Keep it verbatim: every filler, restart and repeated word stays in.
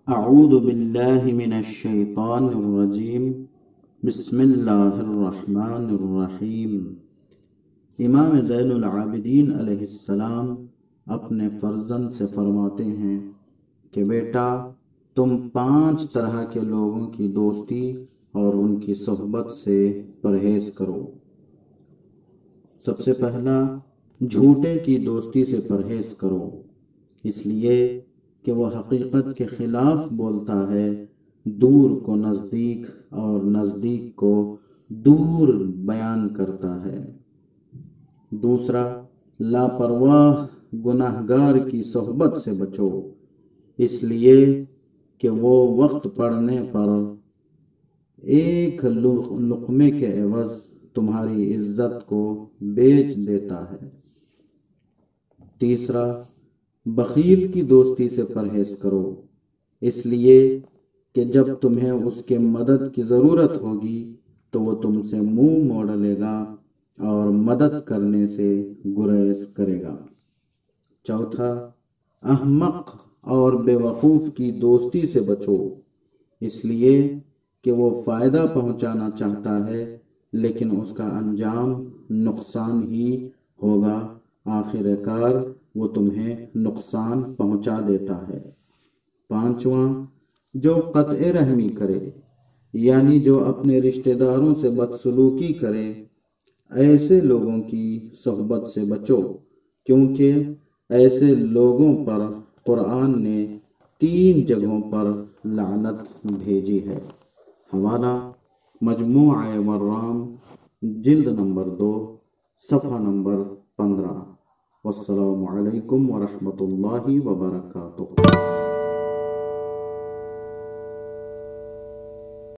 اعوذ باللہ من الشیطان الرجیم بسم اللہ الرحمن الرحیم۔ امام زین العابدین علیہ السلام اپنے فرزند سے فرماتے ہیں کہ بیٹا تم پانچ طرح کے لوگوں کی دوستی اور ان کی صحبت سے پرہیز کرو۔ سب سے پہلا، جھوٹے کی دوستی سے پرہیز کرو، اس لیے کہ وہ حقیقت کے خلاف بولتا ہے، دور کو نزدیک اور نزدیک کو دور بیان کرتا ہے۔ دوسرا، لاپرواہ گناہگار کی صحبت سے بچو، اس لیے کہ وہ وقت پڑنے پر ایک لقمے کے عوض تمہاری عزت کو بیچ دیتا ہے۔ تیسرا، بخیل کی دوستی سے پرہیز کرو، اس لیے کہ جب تمہیں اس کے مدد کی ضرورت ہوگی تو وہ تم سے منہ موڑ لے گا اور مدد کرنے سے گریز کرے گا۔ چوتھا، احمق اور بے وقوف کی دوستی سے بچو، اس لیے کہ وہ فائدہ پہنچانا چاہتا ہے لیکن اس کا انجام نقصان ہی ہوگا، آخر کار وہ تمہیں نقصان پہنچا دیتا ہے۔ پانچواں، جو قطع رحمی کرے، یعنی جو اپنے رشتہ داروں سے بدسلوکی کرے، ایسے لوگوں کی صحبت سے بچو، کیونکہ ایسے لوگوں پر قرآن نے تین جگہوں پر لعنت بھیجی ہے۔ حوالہ مجموعہ مرام، جلد نمبر دو، صفحہ نمبر پندرہ۔ والسلام علیکم ورحمۃ اللہ وبرکاتہ۔